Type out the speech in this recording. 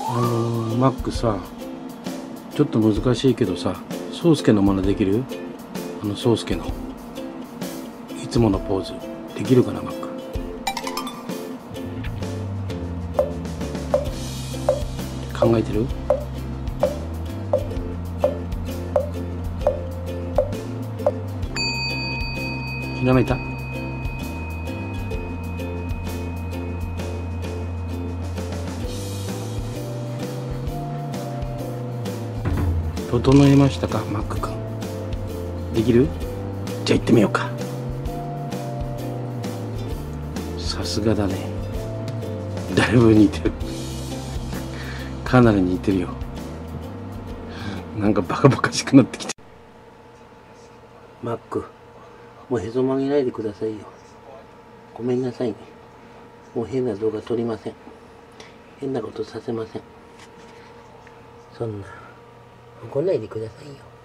マックさ、ちょっと難しいけどさ、ソウスケの真似できる？ソウスケのいつものポーズできるかな、マック。考えてる？ひらめいた？整えましたか、マック君。できる？じゃあ行ってみようか。さすがだね。だいぶ似てる。かなり似てるよ。なんかバカバカしくなってきて。マック、もうへそ曲げないでくださいよ。ごめんなさいね。もう変な動画撮りません。変なことさせません。そんな怒んないでくださいよ。